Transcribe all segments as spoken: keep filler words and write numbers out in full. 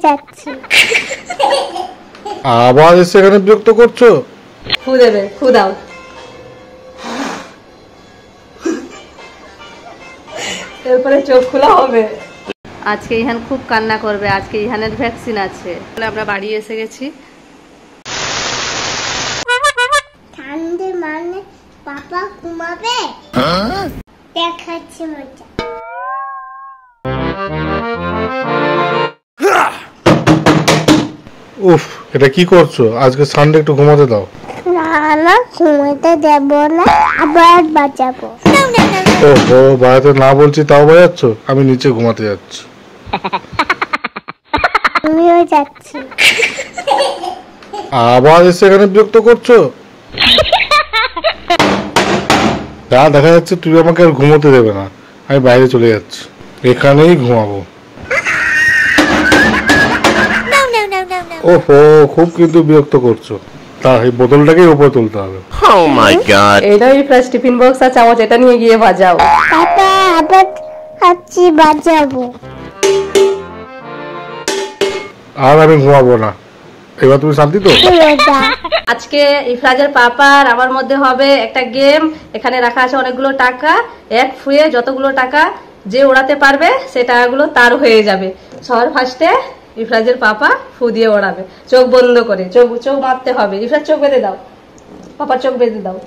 যাচ্ছি। আবার এসে এখানে বিরক্ত করছো? ফু দেবে, ফু দাও। এরপরে চোখ খোলা হবে। আজকে ইহান খুব কান্না করবে, আজকে ইহানের ভ্যাকসিন আছে। আমরা বাড়ি এসে গেছি। ঠান্ডা মানে পাপা ঘুমাবে, দেখাচ্ছি মজা। উফ, এটা কি করছো? আজকে সানডে, একটু ঘুমাতে দাও। না না, ঘুমাতে দেব না, আবার বাজাবো। ওহো, বাড়াতে না বলছি তাও বাজাচ্ছ। আমি নিচে ঘুমাতে যাচ্ছি। আমিও যাচ্ছি। আবার এসে এখানে বিরক্ত করছো? যা দেখা যাচ্ছে তুই আমাকে আর ঘুমোতে দেবে না। আমি বাইরে চলে যাচ্ছি, এখানেই ঘুমাবো। ওহো, খুব কিন্তু বিরক্ত করছো। তা এই বোতলটাকেই উপরে তুলতে হবে। Oh my god! এইটাও ইফরাজ টিফিন বক্স আর চামচ, এটা নিয়ে গিয়ে বাজাও। পাপা আবার খাচ্ছি, বাজাবো। আর আমি ঘুমাবো না। এবার তুমি শান্তি তো? আজকে ইফরাজের পাপার আমার মধ্যে হবে একটা গেম। এখানে রাখা আছে অনেকগুলো টাকা। এক ফুয়ে যতগুলো টাকা যে ওড়াতে পারবে সে টাকাগুলো তার হয়ে যাবে। সবার ফার্স্টে ইফরাজের পাপা ফু দিয়ে ওড়াবে, চোখ বন্ধ করে। চোখ চোখ মারতে হবে। ইফরাজ চোখ বেঁধে দাও, পাপার চোখ বেঁধে দাও।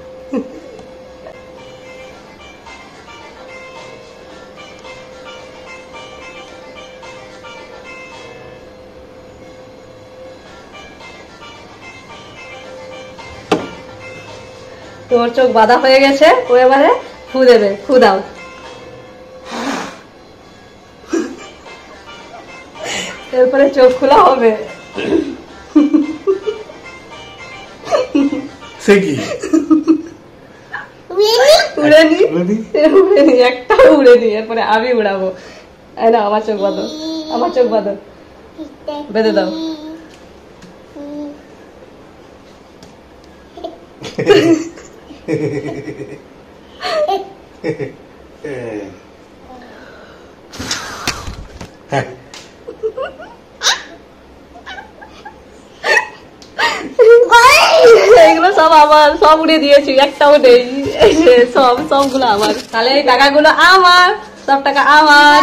তোর চোখ বাঁধা হয়ে গেছে, ও এবারে ফু দেবে, ফু দাও। এরপরে চোখ খোলা হবে। সে কি? উড়েনি, উড়েনি, একটাও উড়েনি। এরপরে আমি উড়াবো। না, আমার চোখ বাঁধো, আমার চোখ বাঁধো, বেঁধে দাও। এগুলো সব আমার, সব উড়ে দিয়েছি, একটাও নেই। সব সবগুলো আমার। তাহলে এই টাকাগুলো আমার, সব টাকা আমার।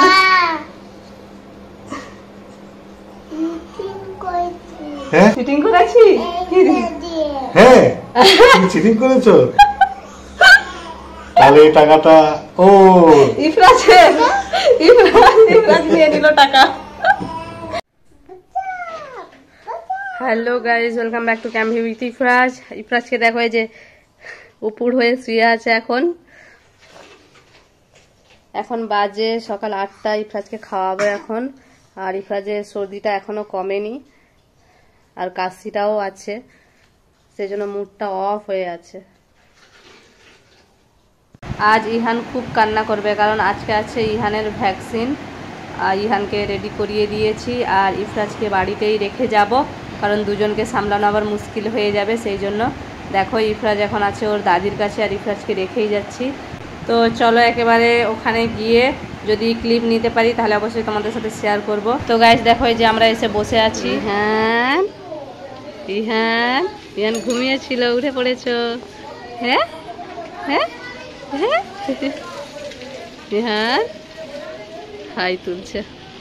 চিটিং করেছি? হ্যাঁ, তুমি চিটিং করেছো। তাহলে এই টাকাটা ও ইফরাজ, ইফরাজ ইফরাজ নিয়ে নিল টাকা। Hello guys, welcome back to camp with Ifraz. ইফরাজকে দেখো, এই যে উপর হয়ে শুয়ে আছে। এখন এখন বাজে সকাল আটটা। ইফরাজকে খাওয়াবো এখন। আর ইফরাজের সর্দিটা এখনো কমেনি, আর কাশিটাও আছে, সেই জন্য মুডটা অফ হয়ে আছে। আজ ইহান খুব কান্না করবে, কারণ আজকে আছে ইহানের ভ্যাকসিন। আর ইহানকে রেডি করিয়ে দিয়েছি, আর ইফরাজকে বাড়িতেই রেখে যাব, কারণ দুজনকে সামলানো আবার মুশকিল হয়ে যাবে। সেই জন্য দেখো, ইফরাজ এখন আছে ওর দাদির কাছে, আর ইফরাজকে রেখেই যাচ্ছি। তো চলো একেবারে ওখানে গিয়ে যদি ক্লিপ নিতে পারি তাহলে অবশ্যই তোমাদের সাথে শেয়ার করব। তো গাইজ দেখো, এই যে আমরা এসে বসে আছি। হ্যাঁ, ইহান ইহান ঘুমিয়েছিল, উঠে পড়েছো? হ্যাঁ হ্যাঁ হ্যাঁ, ইহান হাই তুলছে।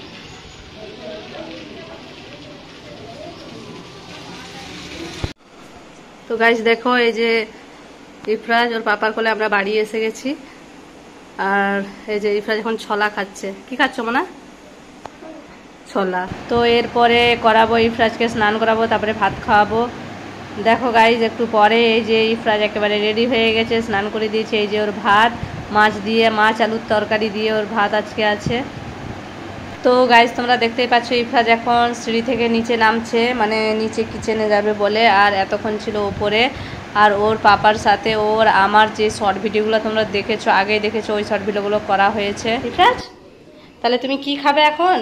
তো গাইজ দেখো, এই যে ইফরাজ ওর পাপার কোলে আমরা বাড়ি এসে গেছি। আর এই যে ইফরাজ এখন ছোলা খাচ্ছে। কি খাচ্ছ মনা? ছোলা। তো এরপরে করাবো ইফরাজকে স্নান করাবো, তারপরে ভাত খাওয়াবো। দেখো গাইজ, একটু পরে এই যে ইফরাজ একেবারে রেডি হয়ে গেছে, স্নান করে দিয়েছে। এই যে ওর ভাত, মাছ দিয়ে, মাছ আলুর তরকারি দিয়ে ওর ভাত আজকে আছে। তো গাইজ তোমরা দেখতেই পাচ্ছ, ইফরাজ এখন সিঁড়ি থেকে নিচে নামছে, মানে নিচে কিচেনে যাবে বলে। আর এতক্ষণ ছিল ওপরে। আর ওর পাপার সাথে ওর আমার যে শর্ট ভিডিওগুলো তোমরা দেখেছো, আগেই দেখেছো, ওই শর্ট ভিডিওগুলো করা হয়েছে। ইফরাজ, তাহলে তুমি কি খাবে এখন?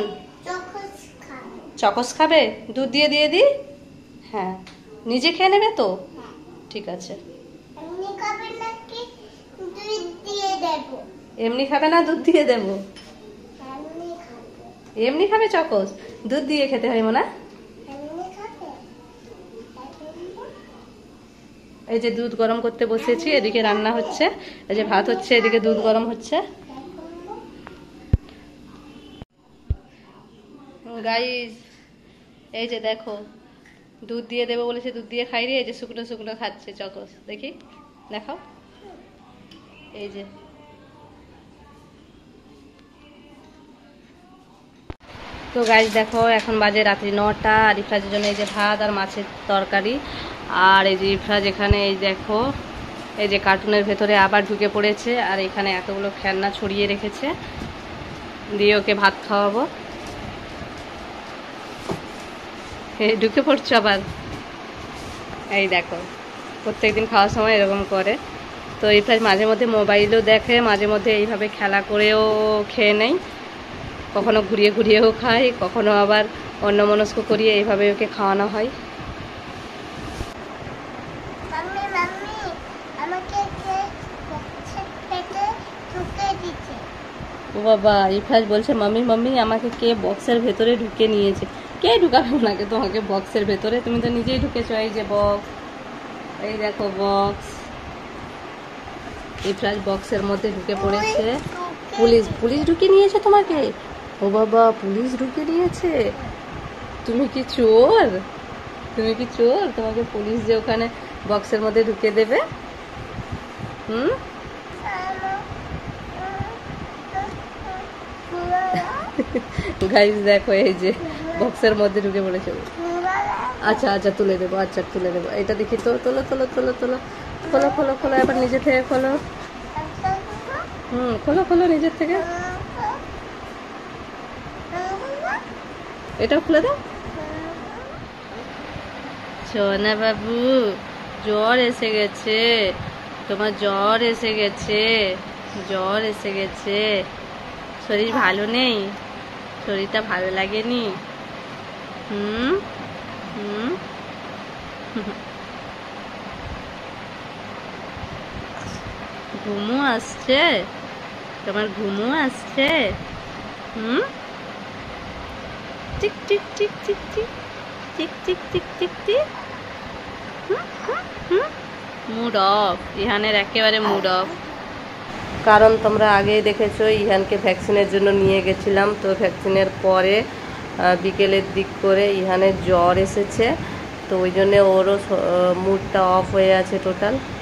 চকোস খাবে? দুধ দিয়ে দিয়ে দি? হ্যাঁ, নিজে খেয়ে নেবে তো? ঠিক আছে। এমনি খাবে না দুধ দিয়ে দেবো? এমনি খাবে চকোস? দুধ দিয়ে খেতে হয় মোনা। এই যে দুধ গরম করতে বসেছি, এদিকে রান্না হচ্ছে, এই যে ভাত হচ্ছে, এদিকে দুধ গরম হচ্ছে। গাইস এই যে দেখো, দুধ দিয়ে দেবো বলেছে, দুধ দিয়ে খাই রে। এই যে শুকনো শুকনো খাচ্ছে চকস, দেখি দেখাও। এই যে তো গাইস দেখো, এখন বাজে রাত্রি নটা। আর ইফরাজের জন্য এই যে ভাত আর মাছের তরকারি। আর এই যে ইফরাজ এখানে এই দেখো, এই যে কার্টুনের ভেতরে আবার ঢুকে পড়েছে। আর এখানে এতগুলো খেলনা ছড়িয়ে রেখেছে, দিয়ে ওকে ভাত খাওয়াবো। এই ঢুকে পড়ছো আবার, এই দেখো প্রত্যেকদিন খাওয়ার সময় এরকম করে। তো ইফরাজ মাঝে মধ্যে মোবাইলও দেখে, মাঝে মধ্যে এইভাবে খেলা করেও খেয়ে নেয়, কখনো ঘুরিয়ে ঘুরিয়েও খায়, কখনো আবার অন্যমনস্ক করিয়ে এইভাবে ওকে খাওয়ানো হয়। ও বাবা, ইফরাজ বলছে মাম্মি মাম্মি আমাকে কে বক্সের ভেতরে ঢুকে নিয়েছে। কে ঢুকাবে ওনাকে তোমাকে বক্সের ভেতরে? তুমি তো নিজেই ঢুকেছো। এই যে বক্স, এই দেখো বক্স। ইফরাজ বক্সের মধ্যে ঢুকে পড়েছে। পুলিশ পুলিশ ঢুকে নিয়েছে তোমাকে? ও বাবা, পুলিশ ঢুকে নিয়েছে। তুমি কি চোর? তুমি কি চোর? তোমাকে পুলিশ যে ওখানে বক্সের মধ্যে ঢুকে দেবে? হুম গাইস দেখো, এই যে বক্সের মধ্যে ঢুকে পড়েছে। আচ্ছা আচ্ছা তুলে দেবো, আচ্ছা তুলে দেবো। এটা দেখি তো, তোলো তোলো তোলো তোলো, খোলো খোলো খোলো, এবার নিজে থেকে খোলো। হুম খোলো খোলো নিজের থেকে, এটাও খুলে দাও। সোনা বাবু, জ্বর এসে গেছে তোমার, জ্বর এসে গেছে, জ্বর এসে গেছে। শরীর ভালো নেই? শরীরটা ভালো লাগেনি? হুম হুম ঘুমো আসছে তোমার, ঘুমো আসছে? হুম টিক টিক টিক টিক টিক টিক টিক টিক টিক টিক। মুড অফ, ইহানের একেবারে মুড অফ। কারণ তোমরা আগেই দেখেছো ইহানকে ভ্যাকসিনের জন্য নিয়ে গেছিলাম। তো ভ্যাকসিনের পরে বিকেলের দিক করে ইহানের জ্বর এসেছে, তো ওই জন্যে ওরও মুডটা অফ হয়ে আছে টোটাল।